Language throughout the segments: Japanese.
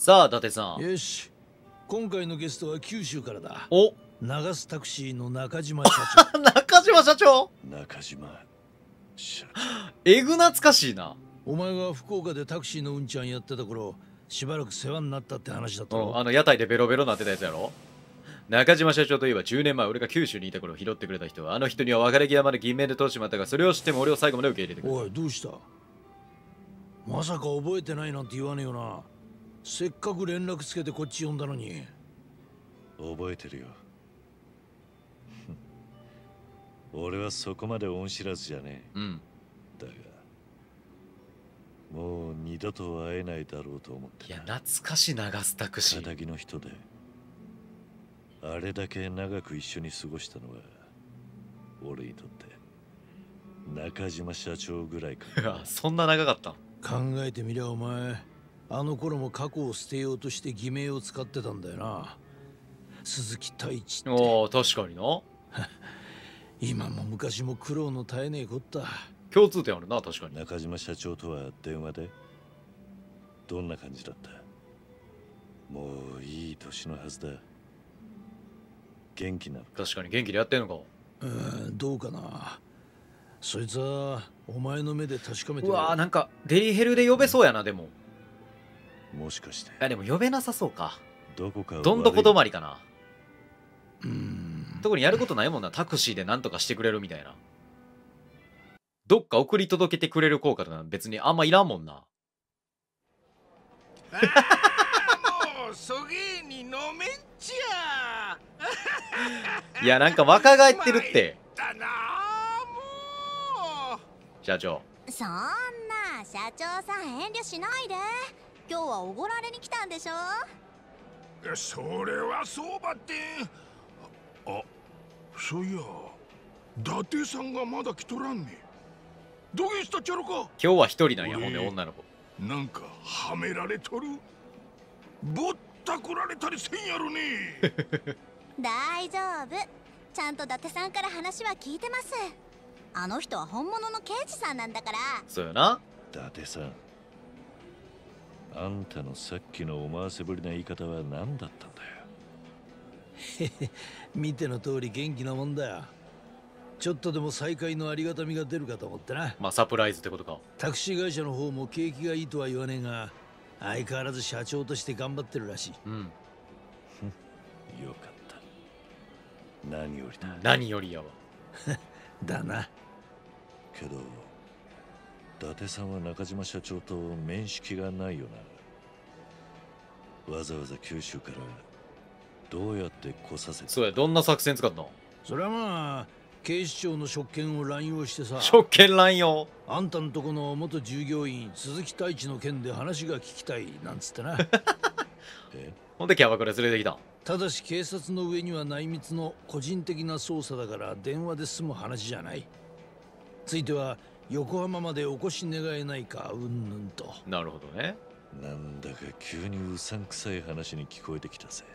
さあ伊達さん。 よし、今回のゲストは九州からだ。 お流すタクシーの中島社長。 中島社長。 中島社えぐ懐かしいな。 お前が福岡でタクシーのうんちゃんやってた頃、しばらく世話になったって話だったろ。 屋台でベロベロなってたやつやろ。中島社長といえば10年前俺が九州にいた頃拾ってくれた人。あの人には別れ際まで銀メール通してもらったが、それを知っても俺を最後まで受け入れてくれた。 おい、どうした？まさか覚えてないなんて言わねえよな。せっかく連絡つけてこっち呼んだのに。 覚えてるよ。俺はそこまで恩知らずじゃねえ。だがもう二度と会えないだろうと思ってた。 いや、懐かしい流すタクシー。 仇の人であれだけ長く一緒に過ごしたのは俺にとって中島社長ぐらいかな。 そんな長かったん？ 考えてみりゃお前、あの頃も過去を捨てようとして偽名を使ってたんだよな。鈴木太一って。 おお、確かにな。 今も昔も苦労の絶えねえこった。 共通点あるな、確かに。 中島社長とは電話でどんな感じだった？もういい年のはずだ。元気なの？ 確かに元気でやってんのか。 どうかな。そいつはお前の目で確かめて。 うわー、なんかデリヘルで呼べそうやな。でももしかして。 でも呼べなさそうか。 どこかどんどこ止まりかな。 うん特にやることないもんな。タクシーでなんとかしてくれるみたいな。どっか送り届けてくれる効果とか別にあんまいらんもんな。 もうそげに飲めんちゃ。 いや、なんか若返ってるってだなも社長。 そんな社長さん遠慮しないで。今日はおごられに来たんでしょ。 う。それはそうばってん。あ、そういや伊達さんがまだ来とらんね。どげしたっちゃろか。 今日は一人なんや。ほんで女の子なんかはめられとる。ぼったくられたりせんやろね。 大丈夫。ちゃんと伊達さんから話は聞いてます。あの人は本物の刑事さんなんだから。 そうよな。 伊達さん、あんたのさっきの思わせぶりな言い方は何だったんだよ。 見ての通り元気なもんだよ。ちょっとでも再会のありがたみが出るかと思ってな。 まあサプライズってことか。 タクシー会社の方も景気がいいとは言わねえが、相変わらず社長として頑張ってるらしい。 よかった。何よりだ。 何よりやわ。 だな。 けど伊達さんは中島社長と面識がないよな。わざわざ九州からどうやって来させた？ そうや、どんな作戦使ったの？ それはまあ警視庁の職権を乱用してさ。 職権乱用？ あんたんとこの元従業員鈴木太一の件で話が聞きたいなんつってな。 ほんでキャバクラ連れてきたん？ ただし警察の上には内密の個人的な捜査だから電話で済む話じゃない。ついては横浜までお越し願えないかうんぬんと。 なるほどね。 なんだか急にうさんくさい話に聞こえてきたぜ。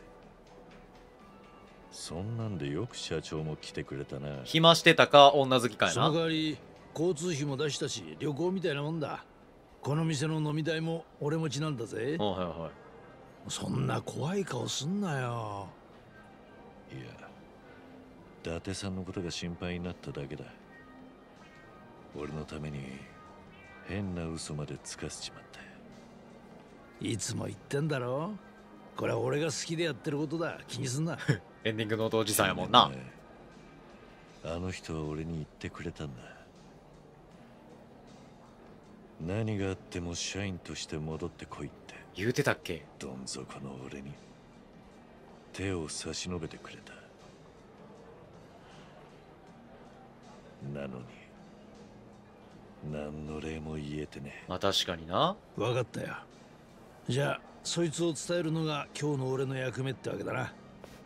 そんなんでよく社長も来てくれたな。 暇してたか女好きかやそのな。 代わり交通費も出したし旅行みたいなもんだ。この店の飲み代も俺持ちなんだぜ。 はいはい。 そんな怖い顔すんなよ。 いや、伊達さんのことが心配になっただけだ。俺のために変な嘘までつかせちまった。 いつも言ってんだろ。これは俺が好きでやってることだ。気にすんな。 エンディングのおじさんやもんな。 あの人は俺に言ってくれたんだ。何があっても社員として戻ってこいって。 言うてたっけ？ どん底の俺に手を差し伸べてくれた。なのに何の礼も言えてね。 まあ確かにな。 分かったよ。じゃあそいつを伝えるのが今日の俺の役目ってわけだな。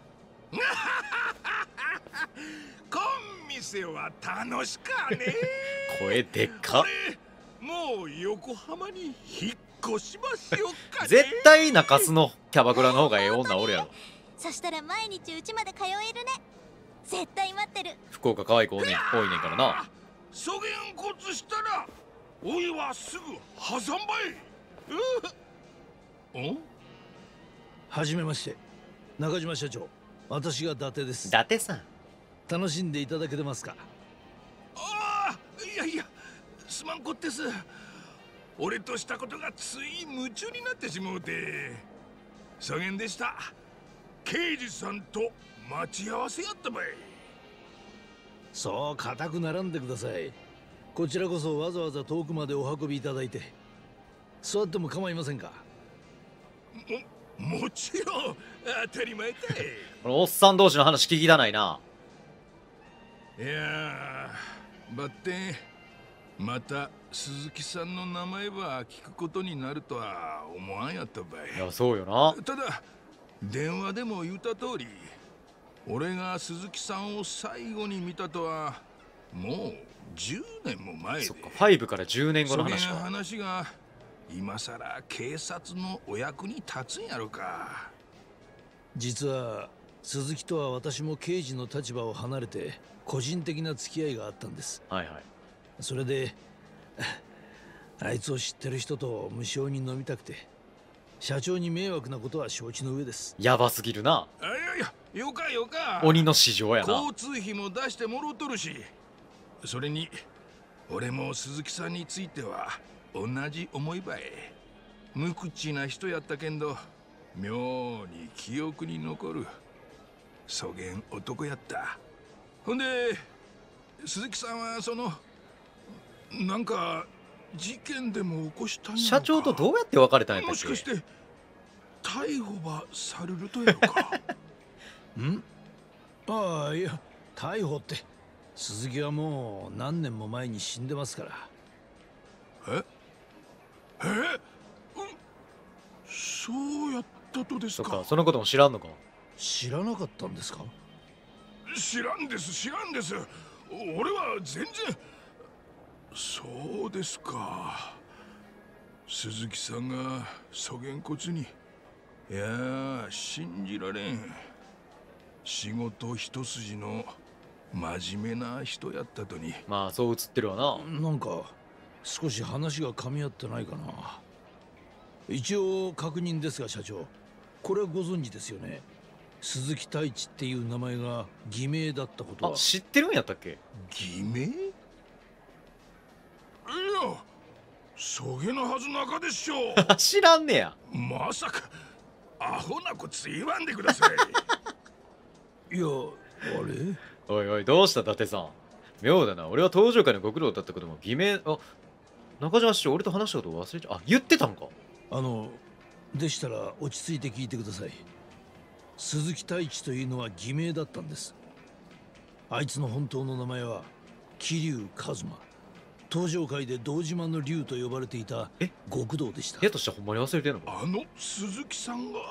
こん店は楽しかね。 声でっか。 もう横浜に引っ越しましょうかね。 絶対中洲のキャバクラの方がええ女おるやろ。 そしたら毎日うちまで通えるね。絶対待ってる。 福岡可愛い子多いねんからな。 そげんこつしたらおいはすぐ破産ばい。んはじめまして。中島社長、私が伊達です。 伊達さん。 楽しんでいただけてますか？ ああ、いやいや、すまんこってす。俺としたことがつい夢中になってしもうて。そげんでした。刑事さんと待ち合わせやったばい。 そう固くならんでください。こちらこそわざわざ遠くまでお運びいただいて。座っても構いませんか？ もちろん当たり前だい。 このおっさん同士の話聞きたないな。 いやー、ばってまた鈴木さんの名前は聞くことになるとは思わんやったばい。 いや、そうよな。 ただ電話でも言った通り、俺が鈴木さんを最後に見たとはもう10年も前で。 そっか、5から10年後の話そげんか。 話が今さら警察のお役に立つんやろか。 実は鈴木とは私も刑事の立場を離れて個人的な付き合いがあったんです。 はいはい。 それであいつを知ってる人と無償に飲みたくて、社長に迷惑なことは承知の上です。 やばすぎるな。 いやいや、よかよか。 鬼の市場やな。 交通費も出してもろとるし、それに俺も鈴木さんについては同じ思いばい。無口な人やったけんど妙に記憶に残るそげん男やった。ほんで鈴木さんはそのなんか事件でも起こしたんやろか。 社長とどうやって別れたんやったっけ？ もしかして逮捕ばされるとやろか。 ん？ああ、いや、逮捕って鈴木はもう何年も前に死んでますから。 そうやったとですか。 そっか、そのことも知らんのか。 知らなかったんですか？ 知らんです、知らんです。俺は全然。そうですか。鈴木さんがそげんこつに。いやー、信じられん。仕事一筋の真面目な人やったとに。 まあそう映ってるわな。 なんか少し話が噛み合ってないかな。一応確認ですが社長、これはご存知ですよね？鈴木太一っていう名前が偽名だったことは。 あ、知ってるんやったっけ？ 偽名？いや、そげのはずなかでしょう。 知らんねや。 まさかアホなこつ言わんでください。 いや、あれおいおい、どうした伊達さん。妙だな。俺は登場界のご苦労だったことも偽名。あ、中島師匠、俺と話したことを忘れちゃ。あ、言ってたんか。 でしたら落ち着いて聞いてください。鈴木太一というのは偽名だったんです。あいつの本当の名前は桐生一馬。登場界で堂島の竜と呼ばれていた極道でした。 やとしたらほんまに忘れてんのか。 あの鈴木さんが？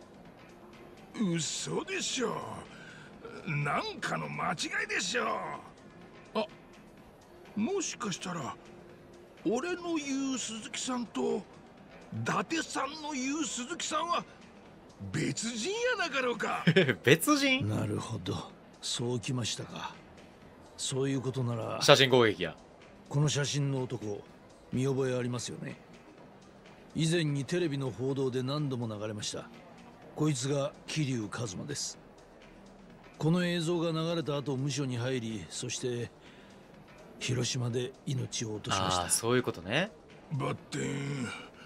嘘でしょ。なんかの間違いでしょ。あ、もしかしたら俺の言う鈴木さんと伊達さんの言う鈴木さんは別人やなかろうか。 別人？ なるほど、そうきましたか。そういうことなら写真攻撃や。 この写真の男見覚えありますよね？以前にテレビの報道で何度も流れました。こいつが桐生一馬です。この映像が流れた後無所に入り、そして広島で命を落としました。 ああ、そういうことね。 バッテン、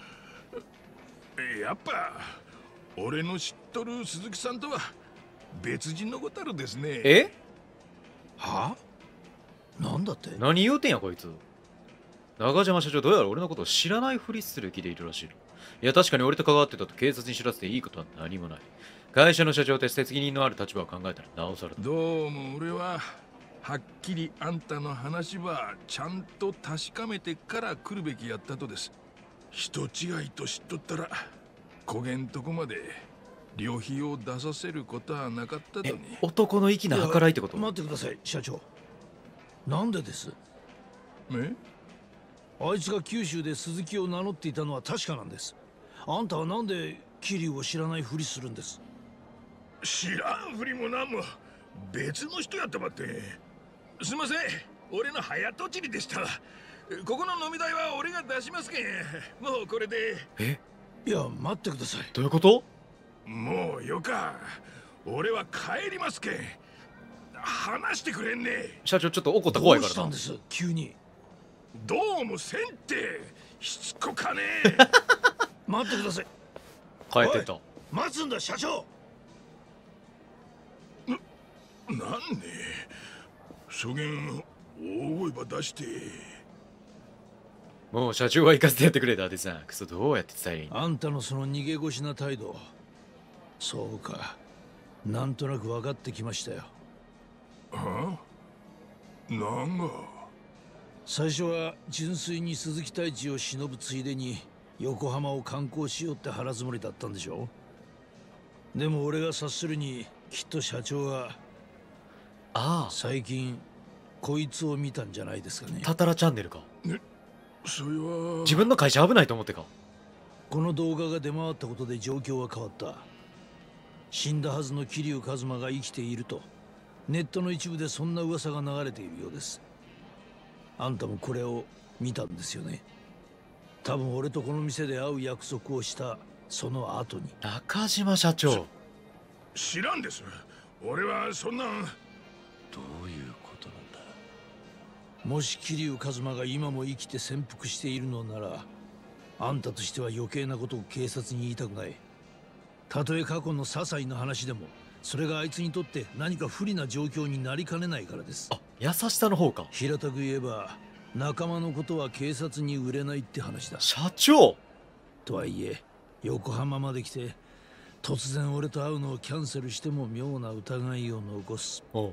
やっぱ俺の知っとる鈴木さんとは別人のことあるですね。 え？ は？なんだって？ 何言うてんやこいつ。中島社長、どうやら俺のことを知らないふりする気でいるらしい。いや、確かに俺と関わってたと警察に知らせていいことは何もない。会社の社長として責任のある立場を考えたらなおさらだ。 どうも俺ははっきりあんたの話はちゃんと確かめてから来るべきやったとです。人違いと知っとったらこげんとこまで旅費を出させることはなかったとに。 男の粋な計らいってこと？ 待ってください社長。なんでです？あいつが九州で鈴木を名乗っていたのは確かなんです。あんたはなんで桐生を知らないふりするんです？ 知らんふりもなんも別の人やったばって。すいません、俺の早とちりでした。ここの飲み代は俺が出しますけん。もうこれで。 え？ いや待ってください。 どういうこと？ もうよか。俺は帰りますけん。話してくれんね。 社長ちょっと怒ったら怖いからな。 どうしたんです急に。 どうもせんってしつこかね。 待ってください。 帰ってった。 待つんだ社長。 なんでそげん大声ば出して。 もう社長は行かせてやってくれ、伊達さん。クソ、どうやって伝えりゃいいんだ。 あんたのその逃げ腰な態度、そうか、なんとなく分かってきましたよ。 はなんが。 最初は純粋に鈴木太一を忍ぶついでに横浜を観光しようって腹積もりだったんでしょ。でも俺が察するにきっと社長はあ最近こいつを見たんじゃないですかね。 あ、タタラチャンネルか。 それは自分の会社危ないと思ってか。 この動画が出回ったことで状況は変わった。死んだはずの桐生一馬が生きているとネットの一部でそんな噂が流れているようです。あんたもこれを見たんですよね。多分俺とこの店で会う約束をしたその後に。 中島社長。 知らんです。俺はそんな。 どういうことなんだ。 もし桐生一馬が今も生きて潜伏しているのなら、あんたとしては余計なことを警察に言いたくない。たとえ過去の些細な話でもそれがあいつにとって何か不利な状況になりかねないからです。 あ、優しさの方か。 平たく言えば仲間のことは警察に売れないって話だ。 社長。 とはいえ横浜まで来て突然俺と会うのをキャンセルしても妙な疑いを残す。 おう。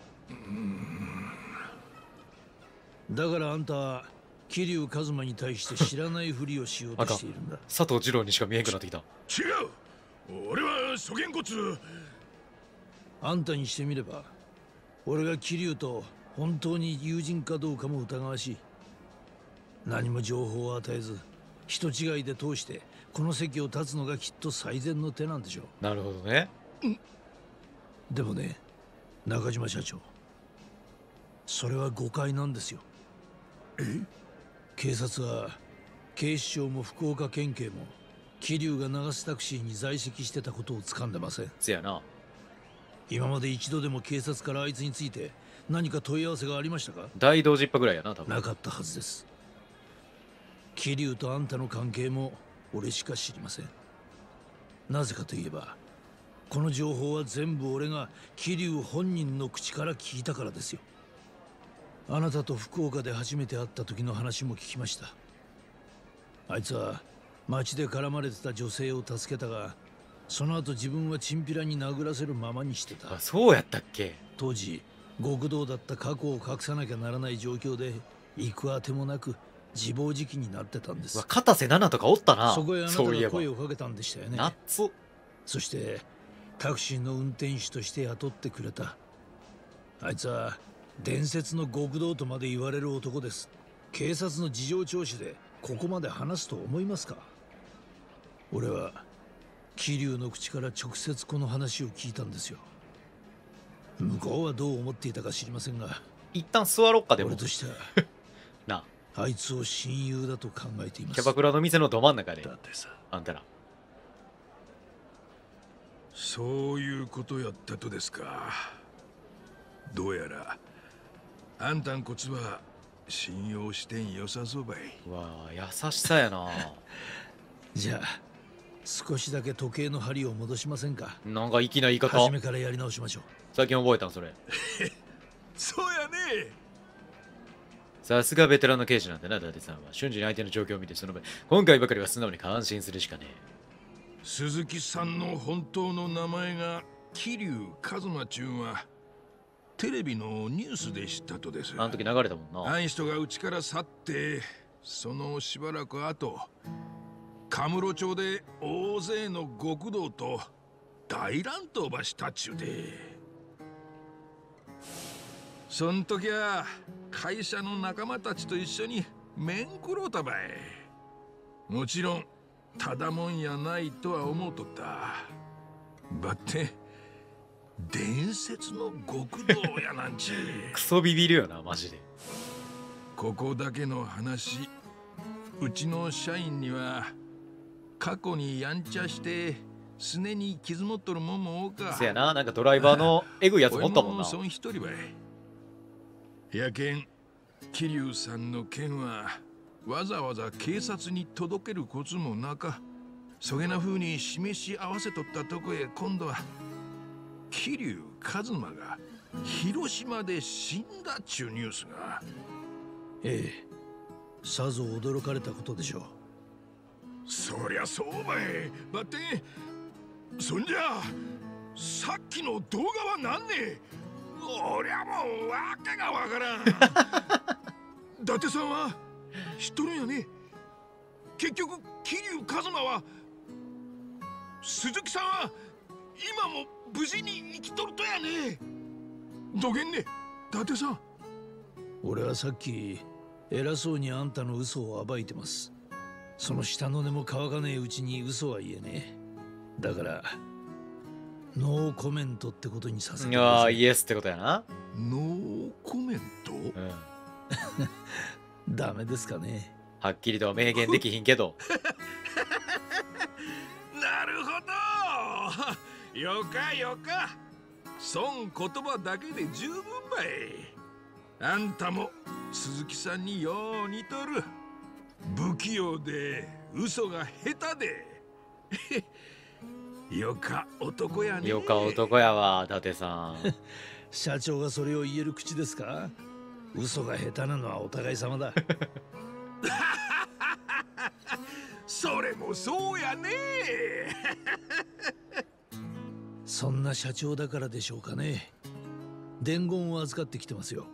だからあんたは桐生一馬に対して知らないふりをしようとしているんだ。 佐藤二郎にしか見えんくなってきた。 違う。俺はそげんこつ。 あんたにしてみれば俺が桐生と本当に友人かどうかも疑わしい。何も情報を与えず人違いで通してこの席を立つのがきっと最善の手なんでしょう。 なるほどね。 でもね、中島社長、それは誤解なんですよ。警察は警視庁も福岡県警も桐生が流すタクシーに在籍してたことを掴んでません。 せやな。 今まで一度でも警察からあいつについて何か問い合わせがありましたか？ 大同時っぱぐらいやな、多分。 なかったはずです。桐生とあんたの関係も俺しか知りません。なぜかといえばこの情報は全部俺が桐生本人の口から聞いたからですよ。あなたと福岡で初めて会った時の話も聞きました。あいつは街で絡まれてた女性を助けたが、その後自分はチンピラに殴らせるままにしてた。 あ、そうやったっけ。 当時極道だった過去を隠さなきゃならない状況で行くあてもなく自暴自棄になってたんです。 片瀬奈々とかおったな。 そこへあなたそういえばが声をかけたんでしたよね。 ナッツ。 そしてタクシーの運転手として雇ってくれた。あいつは伝説の極道とまで言われる男です。警察の事情聴取でここまで話すと思いますか？俺は桐生の口から直接この話を聞いたんですよ。向こうはどう思っていたか知りませんが、 一旦座ろっか。でも俺としてはなあいつを親友だと考えています。 キャバクラの店のど真ん中でだってさ、 あんたら。 そういうことやったとですか。どうやらあんたんこつは信用してんよさそうばい。 うわあ、優しさやな。 じゃあ少しだけ時計の針を戻しませんか？ なんか粋な言い方。 初めからやり直しましょう。 最近覚えたんそれ。 そうやね。 さすがベテランの刑事なんだな、伊達さんは。瞬時に相手の状況を見て、その場今回ばかりは素直に感心するしかね鈴木さんの本当の名前が桐生一馬ちゅんはテレビのニュースで知ったとです。 え。あの時流れたもんな。 あん人が家から去ってそのしばらく後、カムロ町で大勢の極道と大乱闘ばしたっちゅうで、そん時は会社の仲間たちと一緒に面食ろうたばい。もちろんただもんやないとは思うとった。ばって伝説の極道やなんちクソビビるよな、マジで。 ここだけの話、うちの社員には過去にやんちゃしてすねに傷持っとるもんも多か。 せやな、なんかドライバーのエグいやつ持ったもんな。 俺そん一人ばい。やけん、桐生さんの件はわざわざ警察に届けるコツもなか、そげな風に示し合わせとったとこへ今度は桐生一馬が広島で死んだっちゅうニュースが。 ええ、さぞ驚かれたことでしょう。 そりゃそうばい。ばってん、そんじゃさっきの動画はなんね？俺はもうわけがわからん。伊達さんは知っとるんやね。結局桐生一馬は、鈴木さんは今も無事に生きとるとやね。どげんね、伊達さん。 俺はさっき偉そうにあんたの嘘を暴いてます。その下の根も乾かねえうちに嘘は言えねえ。だからノーコメントってことにさせてください。 イエスってことやな。 ノーコメント？ うん。 ダメですかね。 はっきりとは明言できひんけど。 なるほど。よかよか。損言葉だけで十分ばい。あんたも鈴木さんによう似とる。不器用で嘘が下手で。よか男やね。 よか男やわ、伊達さん。 社長がそれを言える口ですか？嘘が下手なのはお互い様だ。 それもそうやね。 そんな社長だからでしょうかね。伝言を預かってきてますよ。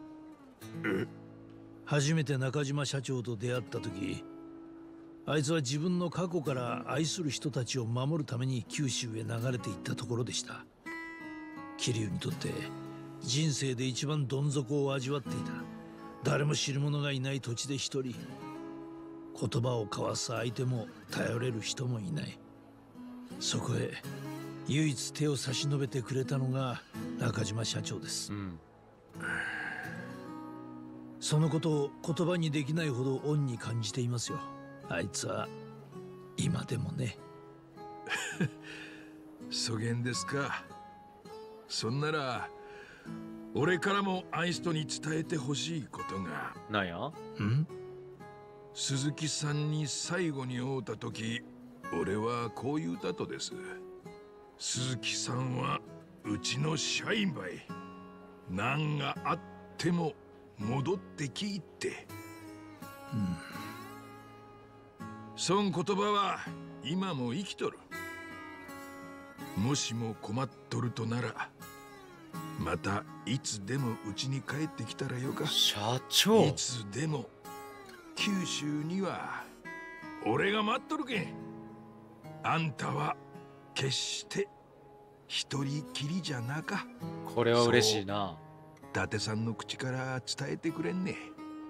初めて中島社長と出会った時、あいつは自分の過去から愛する人たちを守るために九州へ流れていったところでした。桐生にとって人生で一番どん底を味わっていた。誰も知る者がいない土地で一人、言葉を交わす相手も頼れる人もいない。そこへ唯一手を差し伸べてくれたのが中島社長です。 うん。 そのことを言葉にできないほど恩に感じていますよ。あいつは今でもね。 そげんですか。そんなら俺からもアイストに伝えてほしいことが。 なんや？ ん？ 鈴木さんに最後に会うた時、俺はこう言うたとです。鈴木さんはうちの社員ばい。何があっても戻ってきいって。そん言葉は今も生きとる。もしも困っとるとなら、またいつでもうちに帰ってきたらよか。 社長。 いつでも九州には俺が待っとるけん。あんたは決して一人きりじゃなか。 これは嬉しいな。 伊達さんの口から伝えてくれんね。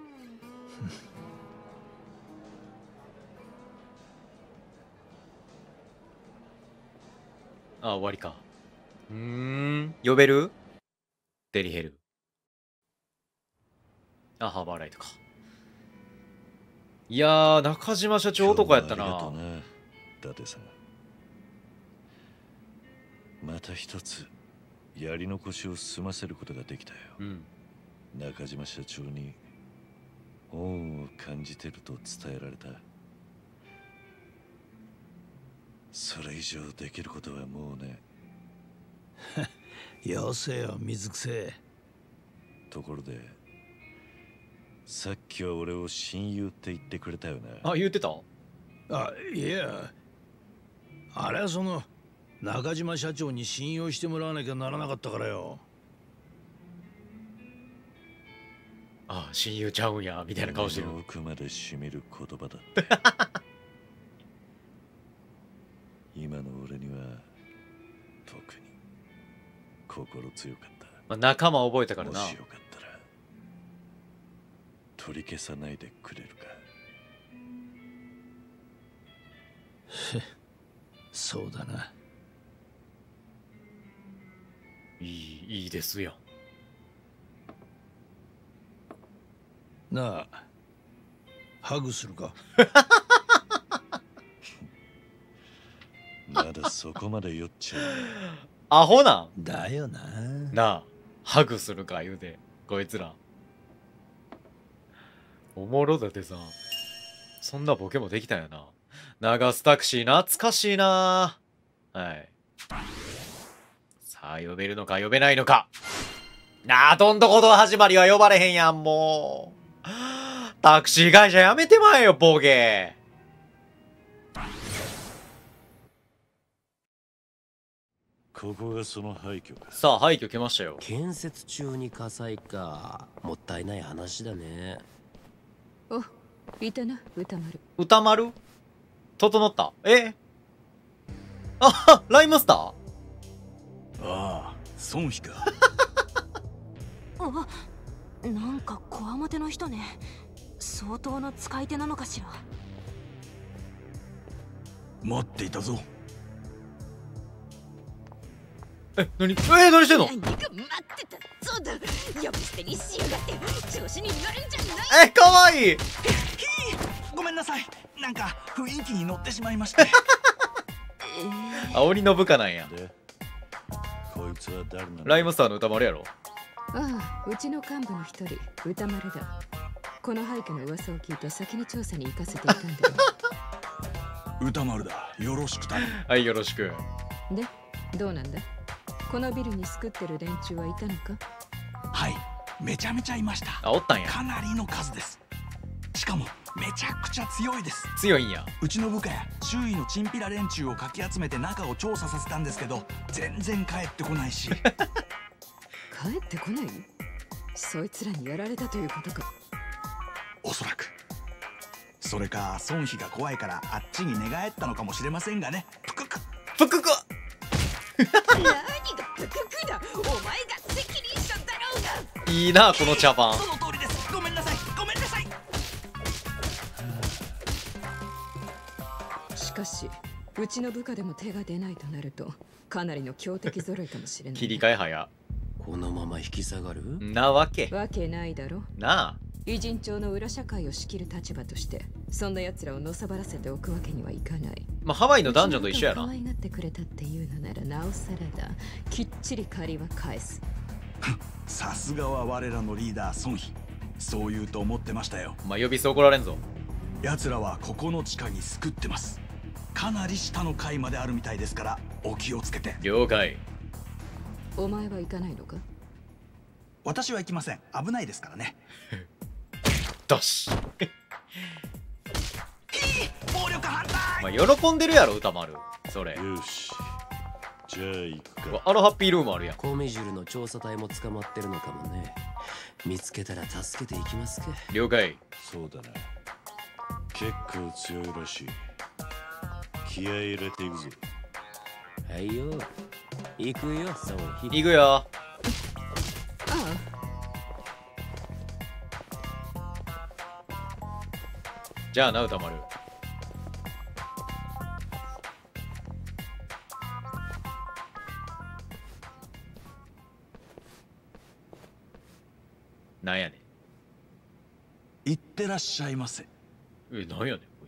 あ、終わりか。呼べる？デリヘル。あ、ハーバーライトか。いやー、中島社長男やったな。 今日はありがとうな、伊達さん。また一つやり残しを済ませることができたよ。 うん。 中島社長に恩を感じてると伝えられた。それ以上できることはもうね。 よせよ水くせえ。 ところでさっきは俺を親友って言ってくれたよな。 あ、言ってた？ あ、いや、あれはその中島社長に信用してもらわなきゃならなかったからよ。 あ、親友ちゃうんやみたいな顔してる。 奥までしみる言葉だった今の俺には特に心強かった。 まあ、仲間覚えたからな。 もしよかったら取り消さないでくれるか。 そうだな。 いいですよ。 なあ、ハグするか？ なんだそこまで酔っちゃう。 アホなん。 だよな。 なあ、ハグするか言うて、こいつら。おもろだってさ。そんなボケもできたよな。流すタクシー懐かしいな。はい。さあ、呼べるのか呼べないのか。なあ、どんどこど始まりは呼ばれへんやん、もう。タクシー会社やめてまえよ、ボケ。 ここがその廃墟か。 さあ、廃墟来ましたよ。 建設中に火災か。もったいない話だね。 お、いたな、歌丸。 歌丸整った。あ、ライムスター。 ああ、孫妃か。 あ、なんかこわもての人ね。相当な使い手なのかしら。 待っていたぞ。 何してんの。 何が待ってた。そうだ、呼び捨てにしやがって調子に乗るんじゃない。 かわいい。 ごめんなさい。なんか雰囲気に乗ってしまいまして。 煽りの部下なんや。 で、こいつは誰なの？ ライムスターの歌丸やろ。 ああ、うちの幹部の一人、歌丸だ。この廃墟の噂を聞いて先に調査に行かせていたんだよ。 歌丸だ。よろしく頼む。 はい、よろしく。 で、どうなんだ。このビルに救ってる連中はいたのか。 はい、めちゃめちゃいました。 あ、おったんや。 かなりの数です。しかもめちゃくちゃ強いです。 強いんや。 うちの部下や周囲のチンピラ連中をかき集めて中を調査させたんですけど、全然帰ってこないし。 帰ってこない。そいつらにやられたということか。 おそらく。それか孫妃が怖いからあっちに寝返ったのかもしれませんがね。ぷくくぷくく。 何がプククだ。お前が責任者だろうが。 いいな、この茶番。 その通りです。ごめんなさい。ごめんなさい。 しかし、うちの部下でも手が出ないとなるとかなりの強敵揃いかもしれない。 切り替え早。 このまま引き下がる？ なわけ。 わけないだろ。 なあ。 偉人町の裏社会を仕切る立場としてそんな奴らをのさばらせておくわけにはいかない。 まあ、ハワイのダンジョンと一緒やな。 可愛がってくれたっていうのならなおさらだ。きっちり借りは返す。 さすがは我らのリーダー孫妃。そう言うと思ってましたよ。 まあ、呼び捨て怒られんぞ。 奴らはここの地下に救ってます。かなり下の階まであるみたいですからお気をつけて。 了解。 お前は行かないのか。 私は行きません。危ないですからね。 だし。 暴力反対。 まあ、喜んでるやろ、歌丸。それ。 よし。じゃあ行くか。 アロハッピールームあるやん。 コミジュルの調査隊も捕まってるのかもね。見つけたら助けていきますか。 了解。 そうだな。結構強いらしい。気合い入れていくぞ。 はいよ。行くよ、ソンヒ。 行くよ。 あじゃあな、歌丸。なんやねん。 行ってらっしゃいませ。 なんやねん、こい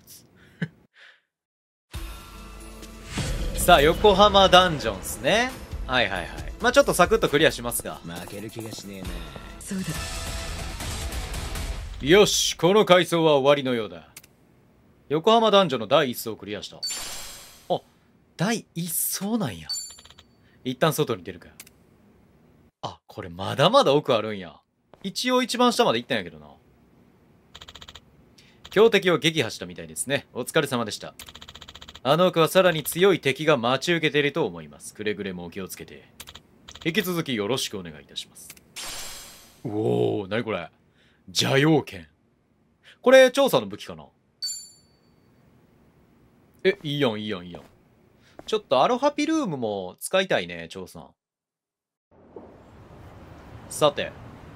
つ。さあ、横浜ダンジョンっすね。はいはいはい。まあちょっとサクッとクリアしますが。 負ける気がしねえな。 そうだ。 よし、この回想は終わりのようだ。横浜ダンジョンの第1層をクリアした。あ、第1層なんや。一旦外に出るか。あ、これまだまだ奥あるんや。一応一番下まで行ったんやけどな。強敵を撃破したみたいですね。お疲れ様でした。あの奥はさらに強い敵が待ち受けていると思います。くれぐれもお気をつけて。引き続きよろしくお願いいたします。おお、なにこれ。邪妖剣。これ調査の武器かな。いいやんいいやんいいやん。ちょっとアロハピルームも使いたいね、調査。さて。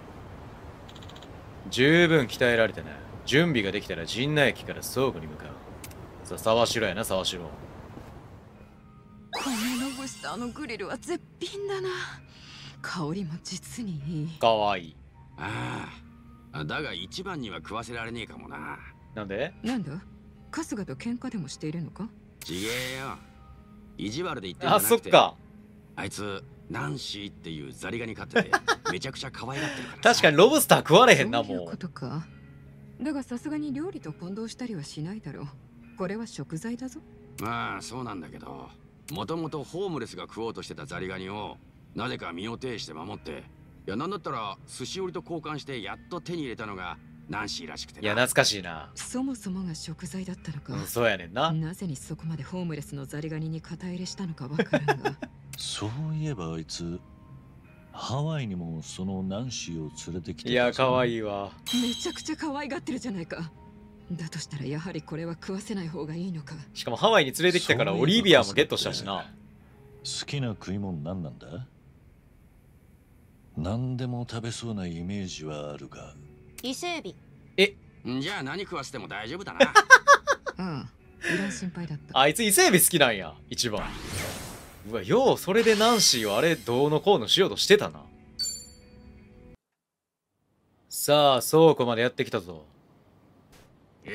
十分鍛えられてね。準備ができたら陣内駅から倉庫に向かう。さあ、沢城やな、沢城。 このロブスターのグリルは絶品だな。香りも実にいい。 かわいい。 ああ、だが一番には食わせられねえかもな。 なんで？ なんだ、春日と喧嘩でもしているのか。 ちげえよ。 意地悪で言ってんじゃあ、 なくて、 そっか。 あいつナンシーっていうザリガニ飼っててめちゃくちゃ可愛がってるからさ。 確かにロブスター食われへんな、 そういうこもう。 とか。だがさすがに料理と混同したりはしないだろう。これは食材だぞ。 まあそうなんだけど、もともとホームレスが食おうとしてたザリガニをなぜか身を挺して守って、いやなんだったら寿司折りと交換してやっと手に入れたのがナンシーらしくてな。 いや、懐かしいな。 そもそもが食材だったのか。 うん、そうやねんな。 なぜにそこまでホームレスのザリガニに肩入れしたのかわからんが。 そういえばあいつハワイにもそのナンシーを連れてきていや、かわい。 いいわ。 めちゃくちゃ可愛がってるじゃないか。だとしたらやはりこれは食わせない方がいいのか。 しかもハワイに連れてきたからオリビアもゲットしたしな。 好きな食い物何なんだ？何でも食べそうなイメージはあるが。 伊勢エビ。 じゃあ何食わせても大丈夫だな。 ああ、いらん心配だった。 あいつ伊勢エビ好きなんや、一番。うわ、ようそれでナンシーをあれどうのこうのしようとしてたな。さあ、倉庫までやってきたぞ。 よ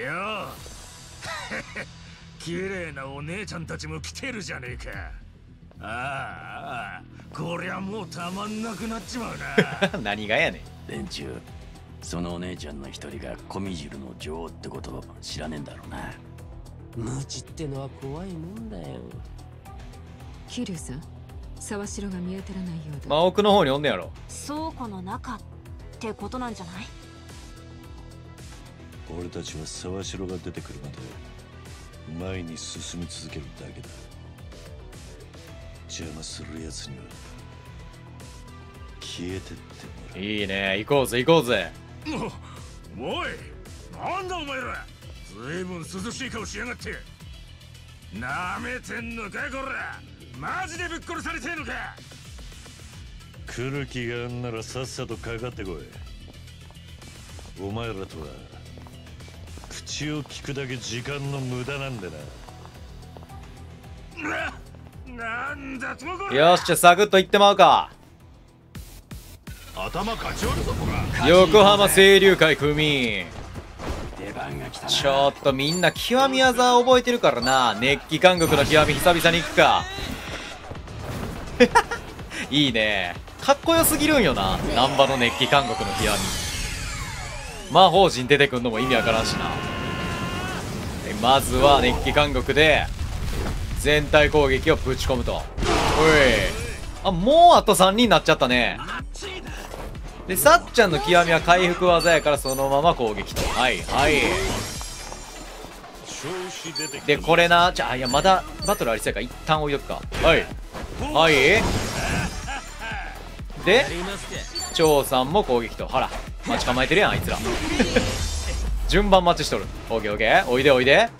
綺麗なお姉ちゃんたちも来てるじゃねえか。ああ、こりゃもうたまんなくなっちまうな。 何がやねん。 連中、そのお姉ちゃんの一人がコミジルの女王ってこと知らねえんだろうな。無知ってのは怖いもんだよ。 桐生さん、沢城が見当たらないようだ。 まあ、奥の方におんねやろ。 倉庫の中ってことなんじゃない？ 俺たちは沢城が出てくるまで前に進み続けるだけだ。邪魔するやつには消えてってもらう。 いいね、行こうぜ行こうぜ。 おい、なんだお前ら。ずいぶん涼しい顔しやがって。なめてんのかこら。マジでぶっ殺されてんのか。 来る気があんならさっさとかかってこい。お前らとは口を聞くだけ時間の無駄なんでな。 なんだとこれ。 よし、じゃあサクッと行ってまうか。 頭かち割るぞこら。 横浜清流会組。 出番が来たな。 ちょっとみんな極み技覚えてるからな。熱気監獄の極み久々に行くか。いいね、かっこよすぎるんよな、難波の熱気監獄の極み。魔法陣出てくんのも意味わからんしな。まずは熱気監獄で全体攻撃をぶち込むと。おい、あ、もうあと3人になっちゃったね。で、さっちゃんの極みは回復技やからそのまま攻撃と。はいはい。で、これな、いや、まだバトルありそうやから一旦置いとくか。はいはい。で、張さんも攻撃と。ほら、待ち構えてるやんあいつら。順番待ちしとる。オッケーオッケー、おいでおいで。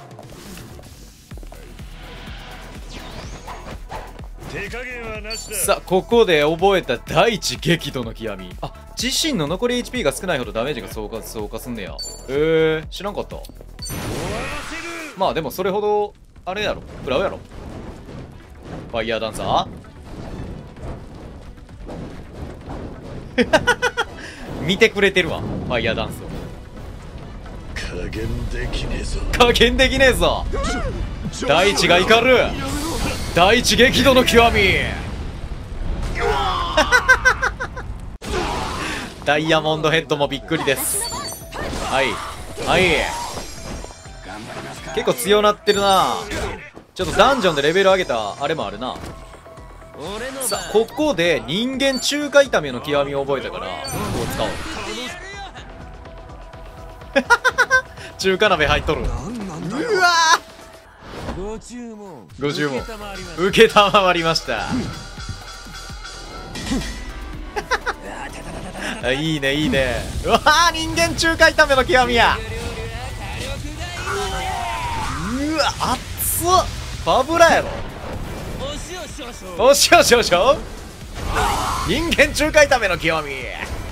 手加減はなしだ。 さあ、ここで覚えた第一激怒の極み。あ、自身の残り HP が少ないほどダメージが増加すんねや。知らんかった。まあでもそれほどあれやろ、食らうやろ。ファイヤーダンサー見てくれてるわ、ファイヤーダンスを。 加減できねえぞ。 加減できねえぞ。第一が怒る。第一激怒の極み。ダイヤモンドヘッドもびっくりです。はいはい、結構強なってるな。ちょっとダンジョンでレベル上げたあれもあるな。さあ、ここで人間中華炒めの極みを覚えたから、こう使おう。中華鍋入っとる。うわご注文。 ご注文受けたまわりました。いいねいいね。うわー、人間中華炒めの極みや。うわ、熱っ。バブラやろ。おしよしよしよ。人間中華炒めの極み。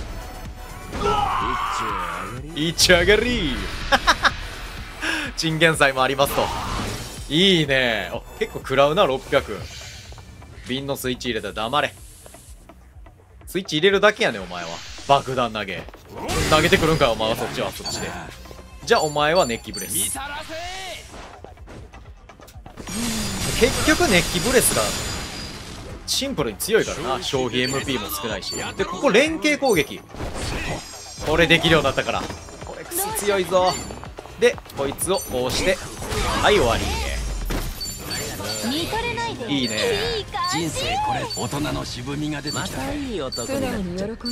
一上がり。チンゲン菜もありますと。いいね。お、結構食らうな。600。瓶のスイッチ入れたら黙れ。スイッチ入れるだけやねんお前は。爆弾投げ投げてくるんかよお前は。そっちはそっちで。じゃあお前は熱気ブレス。 結局熱気ブレスがシンプルに強いからな。消費 MP も少ないし。でここ連携攻撃これできるようになったから、これクソ強いぞ。でこいつをこうして、はい終わり。 見とれないでいいね。 いい感じ。 人生これ大人の渋みが出てきた。いい男素直に喜ん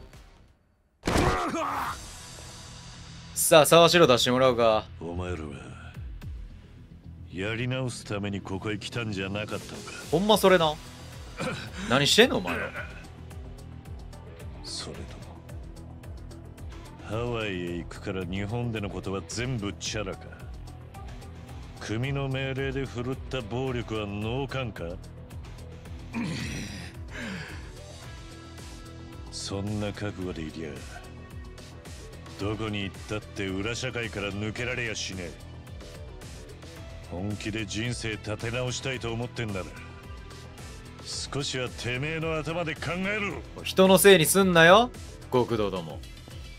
さあ沢城出してもらうか。 お前らはやり直すためにここへ来たんじゃなかったのか。 ほんまそれな。何してんのお前ら。 それともハワイへ行くから日本でのことは全部チャラか。組の命令で振るった暴力は脳幹か。そんな覚悟でいりゃどこに行ったって裏社会から抜けられやしねえ。本気で人生立て直したいと思ってんなら少しはてめえの頭で考えろ。 人のせいにすんなよ極道ども。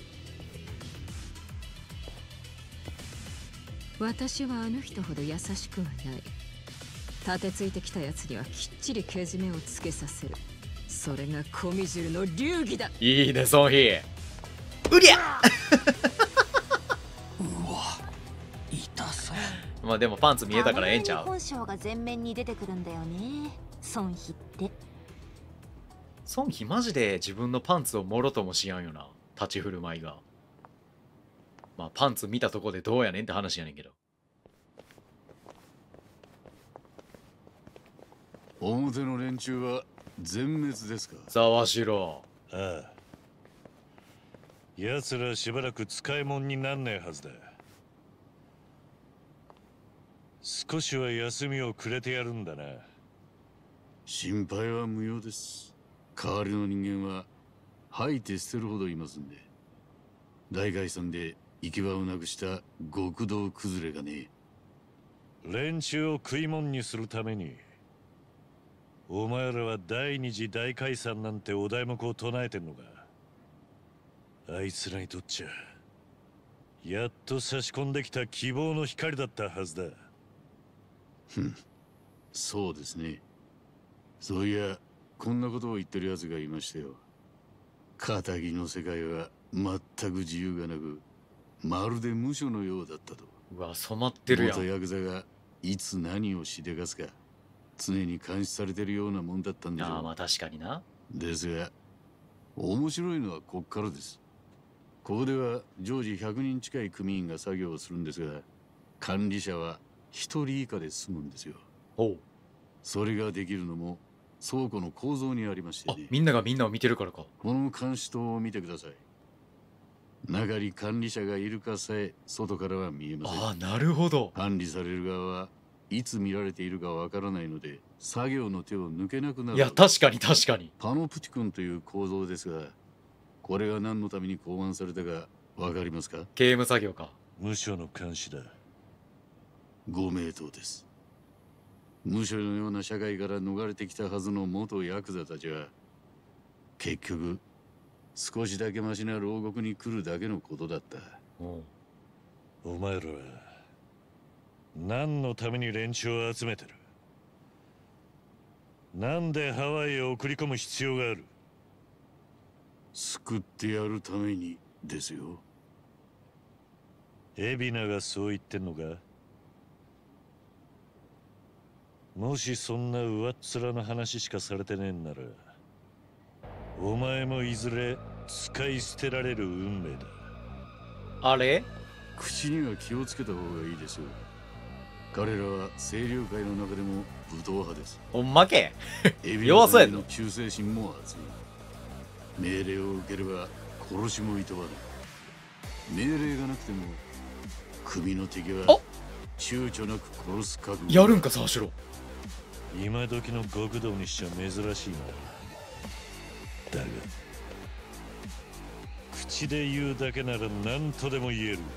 私はあの人ほど優しくはない。立てついてきたやつにはきっちりけじめをつけさせる。それがコミジュルの流儀だ。 いいねソンヒ。うりゃうわ痛そう。 まあでもパンツ見えたからええんちゃう。 本性が前面に出てくるんだよね、孫妃って。 ソンヒマジで自分のパンツをもろともしやんよな、立ち振る舞いが。まあパンツ見たとこでどうやねんって話やねんけど。 表の連中は全滅ですか。 沢城。 ああ、奴らしばらく使い物になんねえはずだ。少しは休みをくれてやるんだな。 心配は無用です。代わりの人間は吐いて捨てるほどいますんで。大概算で行き場をなくした極道崩れがね。 連中を食い物にするためにお前らは第二次大解散なんてお題目を唱えてんのか。あいつらにとっちゃやっと差し込んできた希望の光だったはずだ。 ふん、そうですね。そういやこんなことを言ってる奴がいましたよ。仇の世界は全く自由がなくまるで無所のようだったと。 うわ染まってるやん。 元ヤクザがいつ何をしでかすか常に監視されてるようなもんだったんでしょう。 ああまあ確かにな。 ですが面白いのはこっからです。ここでは常時100人近い組員が作業をするんですが、管理者は1人以下で済むんですよ。 おう。 それができるのも倉庫の構造にありましてね。 みんながみんなを見てるからか。 この監視塔を見てください。中に管理者がいるかさえ外からは見えません。 ああなるほど。 管理される側はいつ見られているかわからないので作業の手を抜けなくなる。 いや確かに確かに。 パノプティコンという構造ですが、これが何のために考案されたかわかりますか。 刑務作業か。 無所の監視だ。 ご名答です。無所のような社会から逃れてきたはずの元ヤクザたちは結局少しだけマシな牢獄に来るだけのことだった。 お前らは何のために連中を集めてる。なんでハワイへ送り込む必要がある。 救ってやるためにですよ。 海老名がそう言ってんのか。もしそんな上っ面の話しかされてねえんならお前もいずれ使い捨てられる運命だ。 あれ口には気をつけた方がいいですよ。彼らは清涼会の中でも武闘派です。 ほんまけエビ弱そうやぞ。 の忠誠心も熱い。命令を受ければ殺しもいとわない。命令がなくても組の敵は躊躇なく殺す覚悟。 やるんか沢城。 今時の極道にしちゃ珍しいな。だが口で言うだけなら何とでも言える。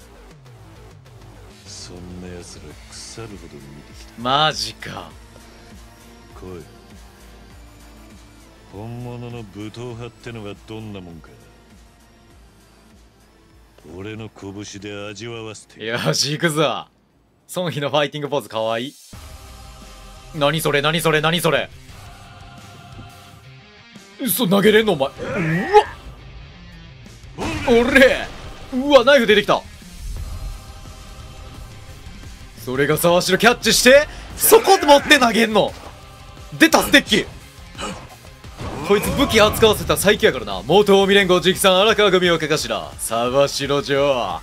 そんな奴ら腐るほど見てきた。 マジか。 来い。本物の武闘派ってのがどんなもんか俺の拳で味わわせて。 よし行くぞ。孫妃のファイティングポーズかわいい。 何それ何それ何それ。投げれんのお前。うわ俺、うわナイフ出てきた。それが沢城キャッチしてそこ持って投げんの。出たステッキ。こいつ武器扱わせたら最強やからな。元近江連合直参荒川組をかかしら沢城城。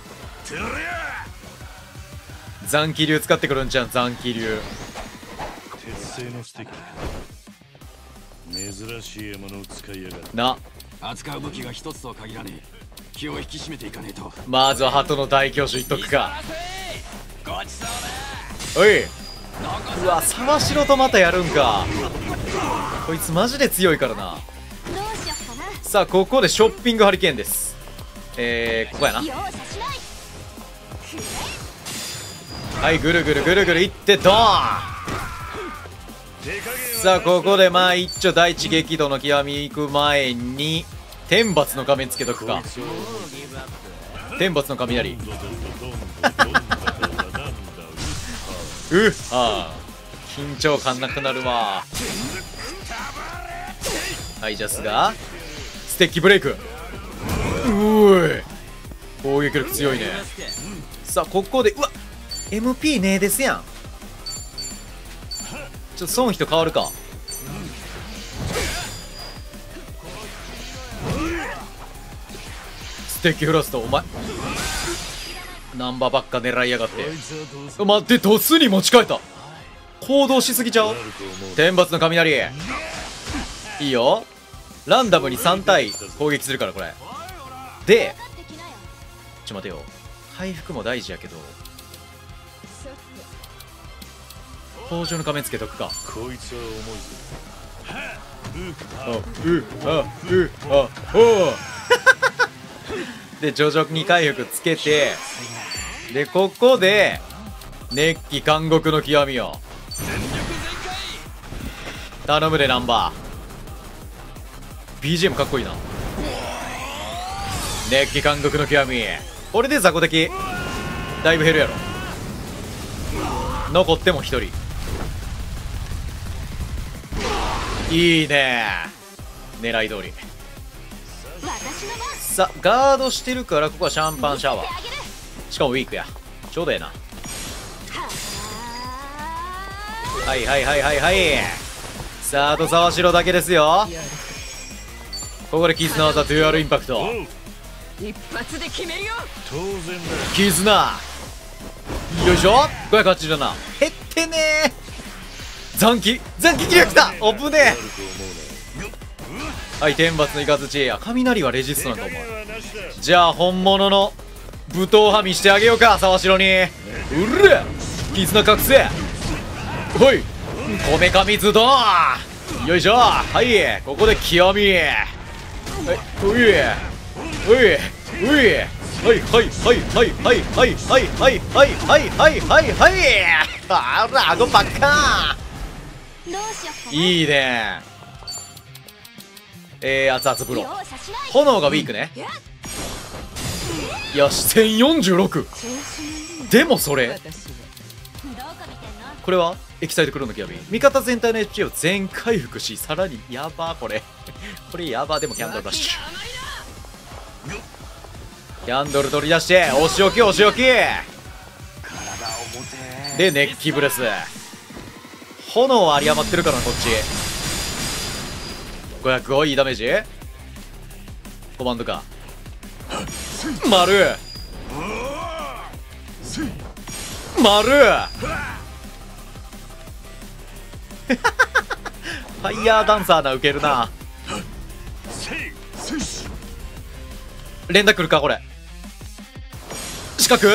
残気流使ってくるんじゃん。残気流鉄製のステッキ。珍しい獲物を使いやがるな。 扱う武器が一つとは限らねえ。気を引き締めていかねえと。 まずは鳩の大巨種いっとくか。おい、うわ沢城とまたやるんか。こいつマジで強いからな。さあここでショッピングハリケーンです。ここやな。はいぐるぐるぐるぐるいってドーン。さあここでまあ一丁第一激怒の極み行く前に天罰の仮面つけとくか。天罰の雷緊張感なくなるわ。はいジャスがステッキブレイク。攻撃力強いね。さあここでうわ MP ねえですやん。ちょっと損人変わるか。ステッキフラストお前ナンバーばっか狙いやがって。待ってドスに持ち替えた。行動しすぎちゃう。天罰の雷いいよ。ランダムに3体攻撃するからこれで。ちょ待てよ、回復も大事やけど登場の仮面つけとくか。 こいつは重いぞ。で徐々に回復つけて、でここで熱気監獄の極みを頼むでナンバー。 BGM かっこいいな。熱気監獄の極み。これで雑魚敵だいぶ減るやろ。残っても1人いいね。狙い通り。さあガードしてるからここはシャンパンシャワー。しかもウィークや。ちょうどええな。はいはいはいはいはい。さああと沢城だけですよ。ここで絆の技デュアルインパクト。 一発で決めるよ。 当然だ。 絆よいしょ。587減ってねー。残機切れきた。おぶねえ。はい天罰のイカズチ。雷はレジストなんかお前。じゃあ本物の武闘派見してあげようか沢城に。うる絆覚醒。ほいこめかみズドン。よいしょ。はいここで極み。おいおいおいおいはいはいはいはいはいはいはいはいはいはいはいはいはい。あら顎ばっか。いいね。熱々風呂。炎がウィークね。よし1046。でもそれこれはエキサイトクローンの極み。味方全体の HP を全回復し、さらにやばこれこれやば。でもキャンドルラッシュ。キャンドル取り出してお仕置きお仕置きで熱気ブレス。炎は有り余ってるからなこっち。505いいダメージ。コマンドか丸丸ファイヤーダンサーなウケるな。連打来るかこれ。四角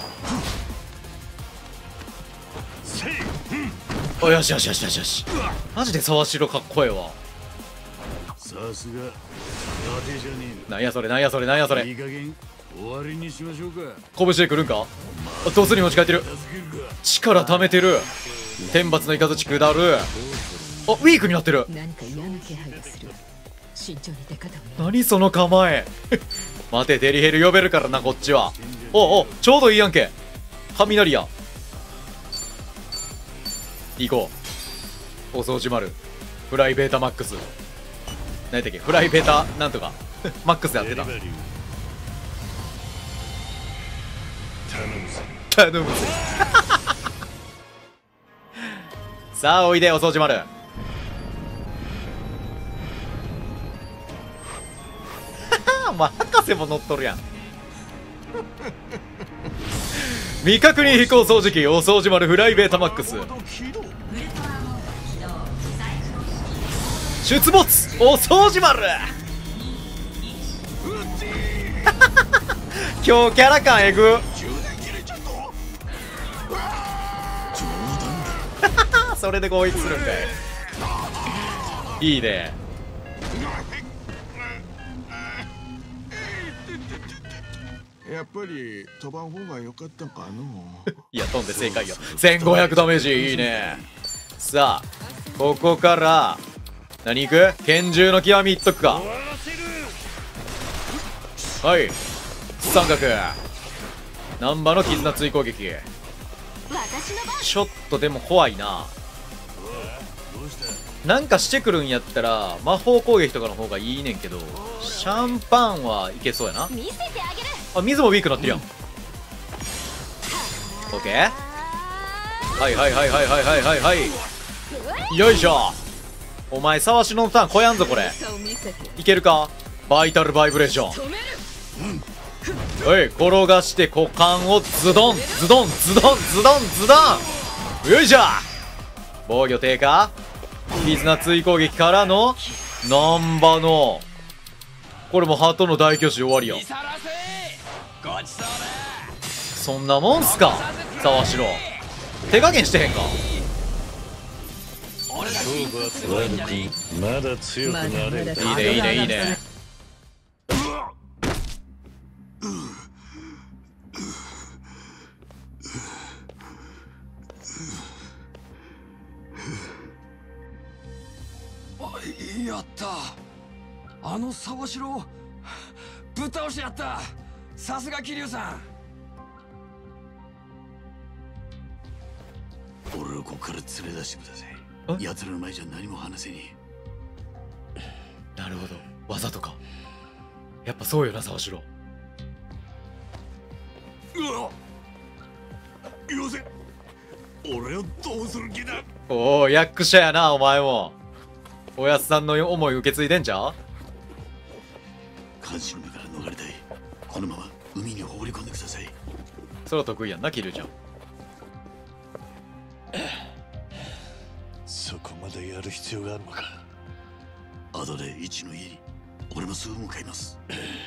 およしよしよしよしよし。マジで沢城かっこええわ。 さすが伊達じゃねえ。 なんやそれなんやそれなんやそれ。 いい加減終わりにしましょうか。 拳で来るんか。ドスに持ち替えてる。力溜めてる。天罰のイカズチ下る。あウィークになってる。 何か嫌な気配がする。慎重に出方を。 何その構え待てデリヘル呼べるからなこっちは。おちょうどいいやんけ。雷や行こう。 お掃除丸フライベータマックス、何やったっけ、フライベータなんとかマックスやってた。 デリバリー頼むぜさあおいでお掃除丸お前博士も乗っとるやん未確認飛行掃除機お掃除丸フライベータマックス出没お掃除丸今日キャラ感えぐそれで攻撃するんかいいいね。 やっぱり飛ばん方が良かったかのいや飛んで正解よ。1500ダメージいいね。さあここから何いく、拳銃の極みいっとくか。はい三角難波の絆追攻撃。ちょっとでも怖いな。なんかしてくるんやったら魔法攻撃とかの方がいいねんけど、シャンパンはいけそうやな。あ、水もウィークなってるやん。オッケー。はいはいはいはいはいはいはいはい。よいしょ。お前沢しのターンこやんぞこれ。いけるか。バイタルバイブレーション。おい転がして股間をズドンズドンズドンズドンズドン。よいしょ。防御低下。絆追攻撃からの難波のこれも鳩の大挙手終わりや。そんなもんすか沢城。手加減してへんか。 まだ強くなれる。 いいねいいねいいね。 やった、あの沢城をぶっ倒してやった。さすが桐生さん。俺をここから連れ出してください。奴らの前じゃ何も話せねえ。なるほど、技とかやっぱそうよな沢城。 よせ、俺をどうする気だ。 おお役者やなお前も。おやつさんの思い受け継いでんじゃん。 監視の目から逃れたい。このまま海に放り込んでください。 それは得意やんな桐生ちゃん。 そこまでやる必要があるのか。 後で一の家に俺もすぐ向かいます。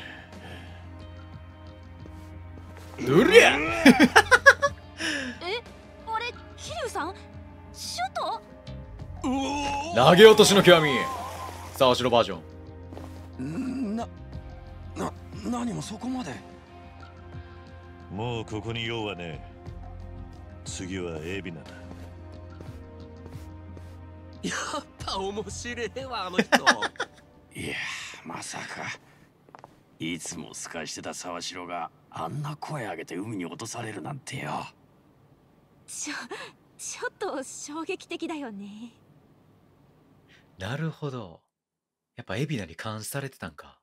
うりゃえ、あれ桐生さんシュート投げ落としの極み沢城バージョン。何もそこまで。 もうここに用はねえ。次はエビナだ。 やっぱ面白いわあの人いやまさかいつも透かしてた沢城があんな声上げて海に落とされるなんてよ。 ちょっと衝撃的だよね。 なるほど、やっぱ海老名に監視されてたんか。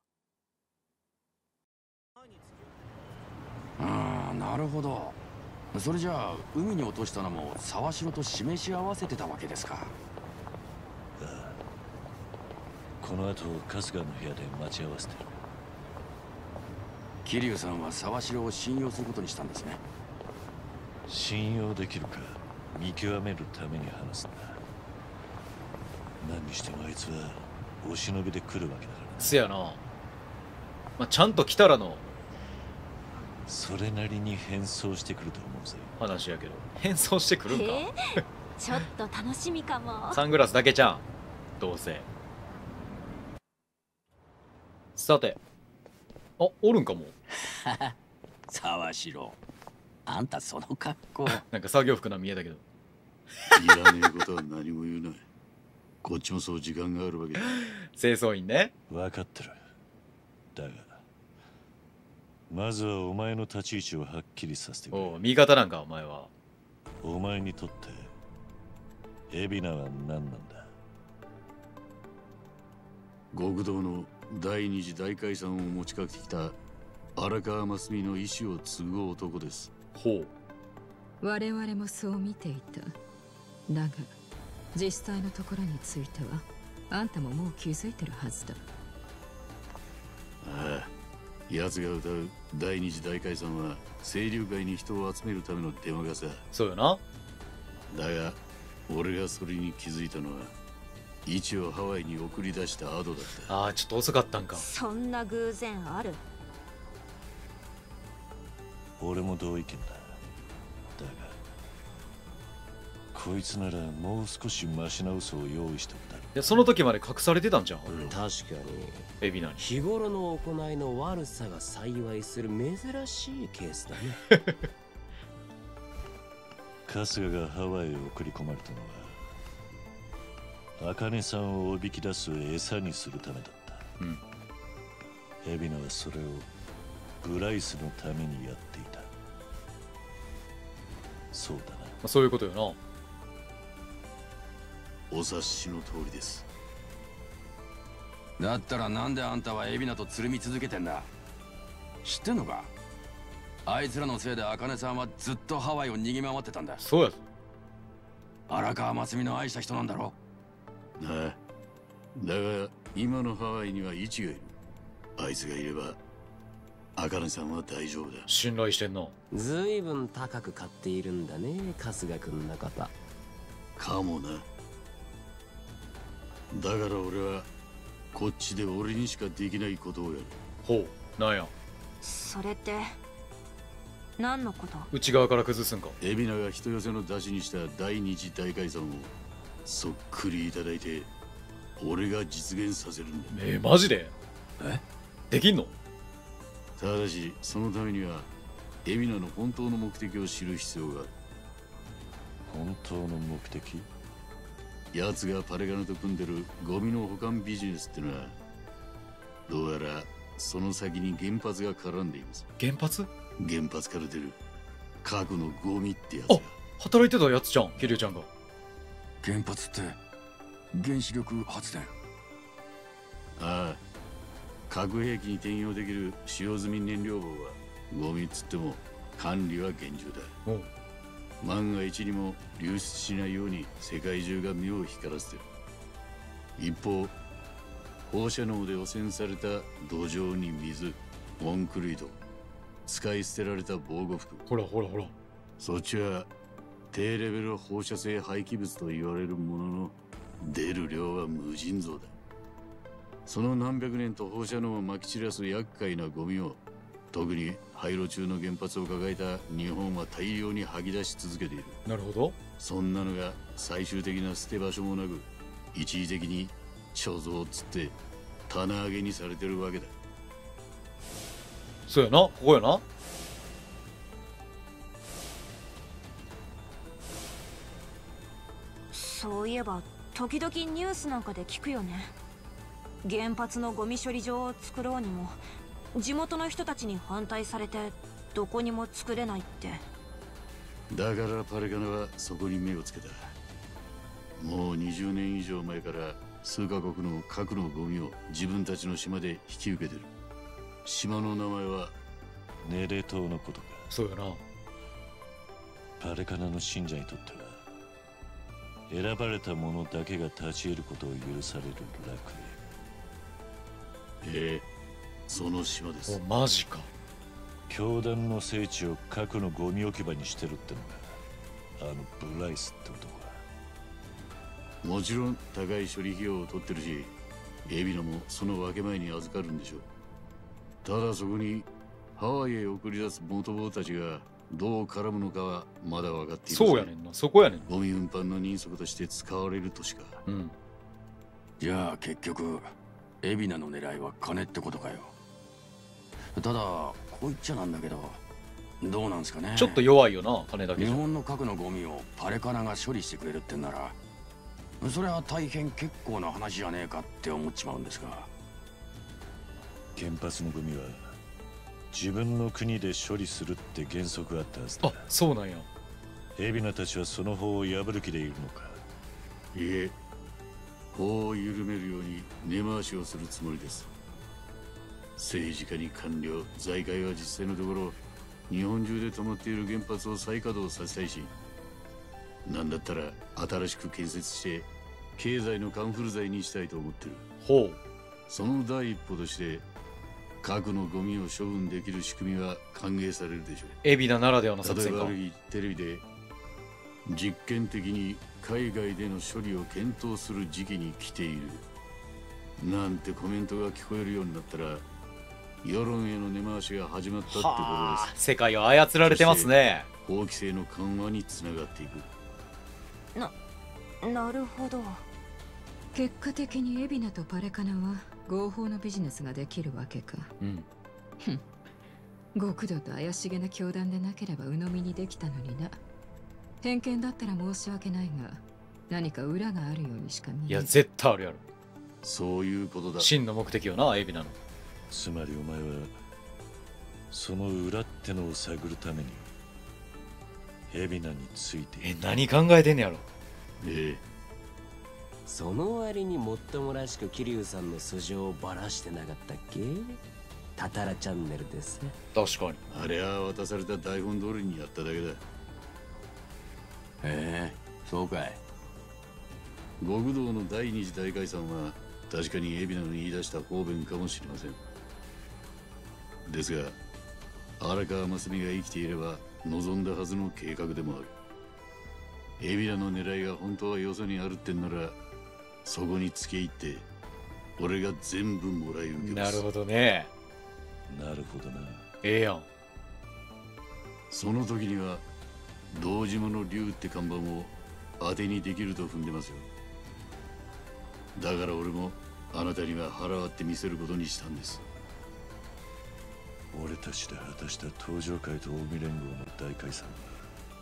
なるほど。それじゃあ海に落としたのも沢城と示し合わせてたわけですか。 ああ、この後春日の部屋で待ち合わせてる。 桐生さんは沢城を信用することにしたんですね。 信用できるか見極めるために話すんだ。何にしてもあいつはお忍びで来るわけだからな。 せやな、まあ、ちゃんと来たらのそれなりに変装してくると思うぜ。 話やけど変装してくるんか、 ちょっと楽しみかも。 サングラスだけじゃんどうせ。さて、あ、おるんかも。 沢城、あんたその格好なんか作業服な見えだけど。 いらねえことは何も言うな。こっちもそう時間があるわけだ。 清掃員ね。 分かってる。だがまずはお前の立ち位置をはっきりさせてくれ。 おう、味方なんかお前は。 お前にとって海老名は何なんだ。 極道の第二次大解散を持ちかけてきた荒川真澄の意志を継ぐ男です。 ほう。 我々もそう見ていた。だが実際のところについてはあんたももう気づいてるはずだ。 ああ、奴が歌う第二次大解散は清流会に人を集めるための出魔がさ。 そうよな。 だが俺がそれに気づいたのはイチをハワイに送り出した後だった。 ああ、ちょっと遅かったんか。 そんな偶然ある？ 俺も同意見だ。だがこいつならもう少しマシな嘘を用意しておくだろう。 いや、その時まで隠されてたんじゃん。 確かにエビナに日頃の行いの悪さが幸いする珍しいケースだね。 春日がハワイへ送り込まれたのは茜さんをおびき出す餌にするためだった。 うん。 エビナはそれをブライスのためにやっていた。そうだな。 まあ、そういうことよな。 お察しの通りです。 だったらなんであんたは海老名とつるみ続けてんだ？知ってんのか？あいつらのせいで茜さんはずっとハワイを逃げ回ってたんだ。 そうや。 荒川真澄の愛した人なんだろ？ ああ、だが今のハワイにはイチがいる。あいつがいれば茜さんは大丈夫だ。 信頼してんな。 ずいぶん高く買っているんだね、春日君のこと。 かもな。だから俺はこっちで俺にしかできないことをやる。 ほう、なんや。 それって何のこと？ 内側から崩すんか。 海老名が人寄せの出しにした第二次大解散をそっくりいただいて俺が実現させるんだ。 マジで？できんの？ ただしそのためには海老名の本当の目的を知る必要がある。 本当の目的？ 奴がパレガノと組んでるゴミの保管ビジネスってのはどうやらその先に原発が絡んでいます。 原発？ 原発から出る核のゴミってやつあ、 が。 働いてたやつじゃん、桐生ちゃんが。 原発って原子力発電？ ああ、核兵器に転用できる使用済み燃料棒はゴミっつっても管理は厳重だ。万が一にも流出しないように世界中が目を光らせてる。一方、放射能で汚染された土壌に水、コンクリート、使い捨てられた防護服。 ほらほらほら。 そっちは低レベル放射性廃棄物と言われるものの出る量は無尽蔵だ。その何百年と放射能をまき散らす厄介なゴミを特に廃炉中の原発を抱えた日本は大量に吐き出し続けている。 なるほど。 そんなのが最終的な捨て場所もなく一時的に貯蔵っつって棚上げにされてるわけだ。 そうやな、ここやな。 そういえば時々ニュースなんかで聞くよね。原発のゴミ処理場を作ろうにも地元の人たちに反対されてどこにも作れないって。 だからパレカナはそこに目をつけた。もう20年以上前から数カ国の核のゴミを自分たちの島で引き受けてる。島の名前はネレ島のことか。 そうやな。 パレカナの信者にとっては選ばれた者だけが立ち得ることを許される楽園。 ええ、その島です。 マジか。 教団の聖地を核のゴミ置き場にしてるってのがあのブライスって男は。 もちろん高い処理費用を取ってるし海老名もその分け前に預かるんでしょう。ただそこにハワイへ送り出す元坊たちがどう絡むのかはまだ分かっていません。 そうやねんな、そこやねん。 ゴミ運搬の人足として使われるとしか。 うん。 じゃあ結局海老名の狙いは金ってことかよ。ただこう言っちゃなんだけどどうなんすかね。 ちょっと弱いよな、金だけじゃ。 日本の核のゴミをパレカナが処理してくれるってんならそれは大変結構な話じゃねえかって思っちまうんですが。 原発のゴミは自分の国で処理するって原則があったはずだ。 あ、そうなんや。 海老名たちはその法を破る気でいるのか。 いえ、 法を緩めるように根回しをするつもりです。政治家に官僚、財界は実際のところ日本中で止まっている原発を再稼働させたいし、なんだったら新しく建設して経済のカンフル剤にしたいと思ってる。 ほう。 その第一歩として核のゴミを処分できる仕組みは歓迎されるでしょう。 海老名ならではの作例え戦か。 ばある日テレビで実験的に海外での処理を検討する時期に来ているなんてコメントが聞こえるようになったら、世論への根回しが始まったってことです。 世界を操られてますね。 法規制の緩和につながっていく。 なるほど。 結果的に海老名とパレカナは合法のビジネスができるわけか。 うん。 極道と怪しげな教団でなければ鵜呑みにできたのにな。偏見だったら申し訳ないが、何か裏があるようにしか見えない。 いや絶対あるやろ。 そういうことだ。 真の目的よな、海老名の。 つまりお前はその裏ってのを探るために海老名について。 何考えてんねやろ。 その割にもっともらしく桐生さんの素性をばらしてなかったっけ？タタラチャンネルです。 確かに。 あれは渡された台本通りにやっただけだ。 そうかい。 極道の第二次大解散は確かに海老名の言い出した方便かもしれません。ですが荒川真澄が生きていれば望んだはずの計画でもある。海老名の狙いが本当はよそにあるってんなら、そこにつけ入って俺が全部もらい受けます。 なるほどね。 なるほどな。 ええやん。 その時には堂島の竜って看板を当てにできると踏んでますよ。だから俺もあなたには腹割って見せることにしたんです。 俺たちで果たした東上会と近江連合の大解散は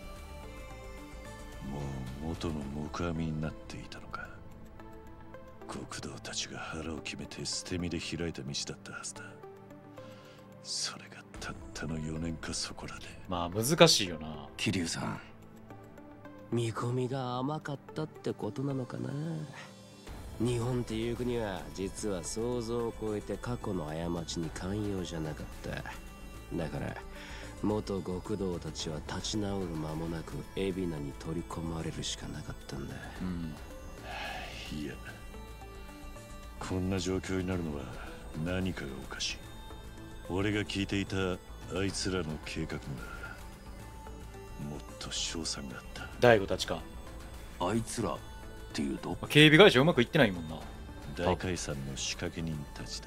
もう元の木阿弥になっていたのか。極道たちが腹を決めて捨て身で開いた道だったはずだ。それがたったの4年かそこらで。 まあ難しいよな。 桐生さん、 見込みが甘かったってことなのかな。日本っていう国は実は想像を超えて過去の過ちに寛容じゃなかった。だから元極道たちは立ち直る間もなく海老名に取り込まれるしかなかったんだ。 いや、こんな状況になるのは何かがおかしい。俺が聞いていたあいつらの計画にはもっと勝算があった。 大悟たちか。 あいつらっていうと警備会社うまくいってないもんな。 大解散の仕掛け人たちだ。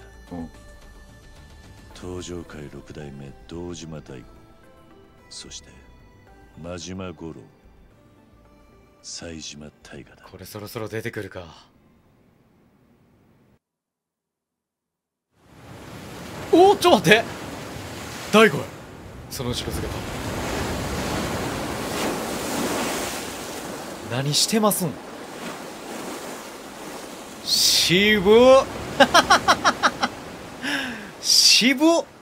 東上会六代目堂島大吾、そして真島五郎、西島大河だ。 これそろそろ出てくるか。おお、ちょっと待って、大悟や。その後ろ姿何してますん。渋っ渋っ。